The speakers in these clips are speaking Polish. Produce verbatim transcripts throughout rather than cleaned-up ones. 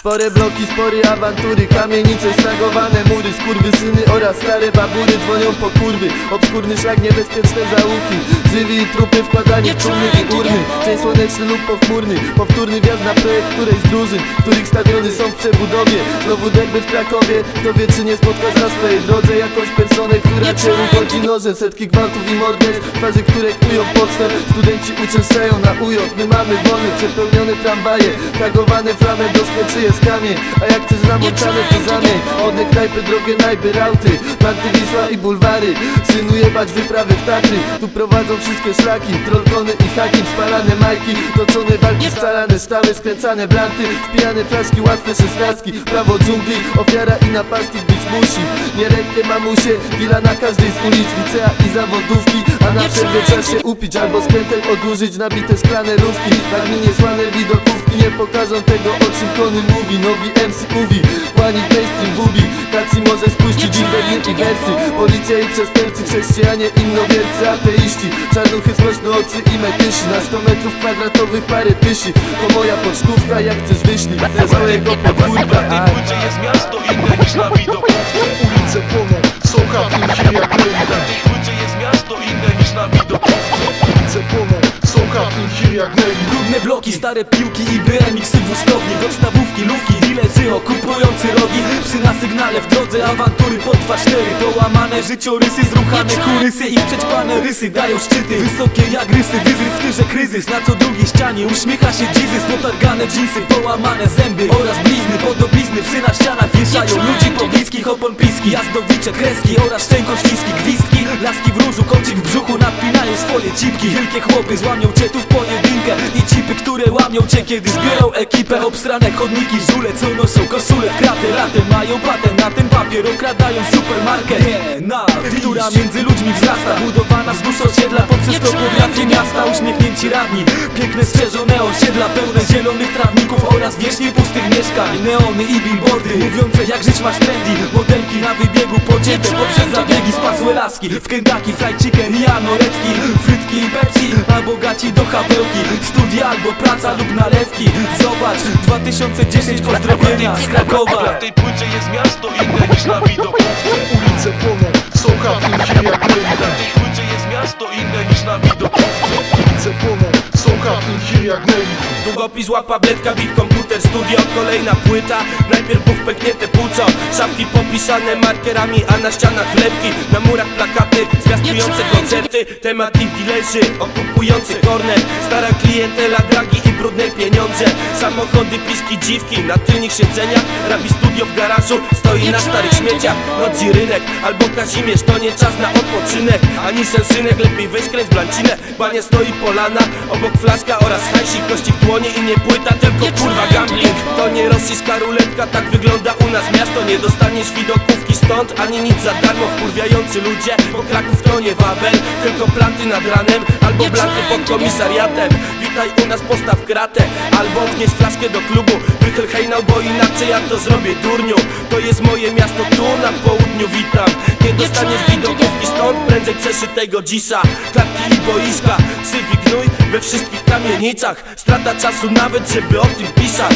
Spore bloki, spory awantury, kamienice, snagowane mury, skurwysyny oraz stare babury dzwonią po kurwy. Obskurny szlak, niebezpieczne zaułki, żywi i trupy, wkładanie w trumny i urny. Dzień słoneczny lub pochmurny, powtórny wjazd na projekt którejś z drużyn, których stadiony są w przebudowie. Znowu derby w Krakowie, kto wie czy nie spotkasz na swojej drodze jakąś personę, która cię ugodzi nożem. Setki gwałtów i morderstw, twarzy, które knują podstęp. Studenci uczęszczają na ujok, my mamy wolne, przepełnione tramwaje, tagowane flamę do skleczy jest kamień. A jak chcesz namoczane to zamień odne knajpy, drogie najby, rauty, Marty, Wisła i bulwary. Synu jebać wyprawy w Tatry, tu prowadzą wszystkie szlaki, trollkony i haki, spalane majki, toczone walki, scalane sztamy, skręcane blanty, spijane flaszki, łatwe szesnastki. Prawo dżungli, ofiara i napastnik być musi. Nieręcznie mamusie, wila na każdej z ulic, licea i zawodówki. A na przerwie trzeba się upić albo skrętem odurzyć nabite szklane lufki. Na gminie słane widokówki nie pokażą tego, o czym Kony mówi. Nowi M C mówi, pani mainstream wubi, tacy może spuścić inne i wersy. Policja i przestępcy, chrześcijanie, innowiercy, ateiści, czarnuchy, smocznocy i metysi. Na sto metrów kwadratowych parę tysi. To moja pocztówka, jak chcesz wyślij ze swojego podwórka. Na tej płycie jest miasto inne niż na widokówce. Ulice płoną, są chaty jak glenda. Na tej płycie jest miasto inne niż na widokówce. Ulice płoną, są chaty jak glenda. Brudne bloki, stare piłki i B M X-y wózkowni, podstawówki, lówki, dilerzy okupujący rogi. Psy na sygnale w drodze, awantury po dwa cztery. Połamane życiorysy, zruchane churysy i przećpane rysy dają szczyty wysokie jak rysy. Wyzryw w tyrze kryzys, na co drugiej ścianie uśmiecha się Jesus. Potargane dżinsy, połamane zęby oraz blizny, podobizny. Psy na ścianach wieszają ludzi pobliskich, opon piski, jazdowicze, kreski oraz szczękościski, gwizdki. Laski w różu, kącik w brzuchu, napinają swoje cipki. Wielkie chłopy złamią cię tu w pojedynkę i cipy, które łamią cię, kiedy zbiorą ekipę. Obsrane chodniki, żule, co noszą koszule w kraty. Latem mają patent na ten papier, okradają supermarket, na która między ludźmi wzrasta. Budowana wzdłuż osiedla poprzez topografię miasta. Uśmiechnięci radni, piękne strzeżone osiedla, pełne zielonych trawników oraz wiecznie pustych mieszkań. Neony i billboardy mówiące jak żyć masz trendy. Modelki na wybiegu pocięte poprzez zabiegi, spasłe laski w Kentucky, fried chicken i anoretki, frytki i Pepsi, a bogaci do chapełki. Studia albo praca lub nalewki. Zobacz, dwa tysiące dziesięć, pozdrowienia z Krakowa. Na tej płycie jest miasto inne niż na widokówce. Ulice płoną, są chaty jak glenda. Na tej płycie jest miasto inne niż na widokówce. Ulice płoną, są chaty jak glenda. Długopis, łapa, bledka, bit, komputer, studio, kolejna płyta. Najpierw buf pęknięte płuco, szafki popisane markerami, a na ścianach wlepki. Na murach plakaty zwiastujące koncerty. Temat i dilerzy, okupujący korner. Stara klientela, dragi i brudne pieniądze. Samochody, piski, dziwki na tylnych siedzeniach. Rabi studio w garażu, stoi na starych śmieciach. Noc i rynek, albo Kazimierz, to nie czas na odpoczynek. Ani sensynek, lepiej weź skręć blancinę. Bania stoi polana, obok flaszka oraz hajsik. Kości w dłonie i nie płyta, tylko kurwa gambling. To nie rosyjska ruletka, tak wygląda u nas miasto. Nie dostaniesz widokówki stąd, ani nic za darmo. Wkurwiający ludzie, bo Kraków to nie Wawel. Tylko planty nad ranem, albo blanty pod komisariatem. Witaj u nas, postaw kratę, albo wnieś flaszkę do klubu. Wychyl hejnał, bo inaczej ja to zrobię, durniu. To jest moje miasto, tu na południu witam. Nie dostaniesz widokówki stąd, prędzej przeszytego dzisa. Klatki i boiska, syf i gnój we wszystkich kamienicach. Strata czasu nawet, żeby o tym pisać.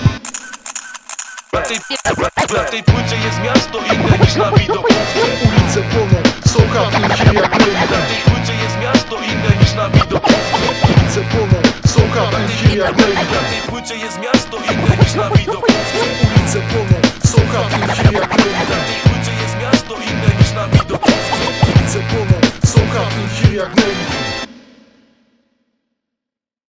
Na tej, na tej płycie jest miasto inne niż na widokówce. Ulice płoną, są chaty jak glenda. Na tej płycie jest miasto inne niż na widokówce. Ulice płoną, są chaty jak glenda. Na tej płycie jest miasto inne niż na widokówce. Ulice płoną, są chaty jak glenda. Na tej płycie jest miasto inne niż na widokówce. Ulice płoną, są chaty jak glenda.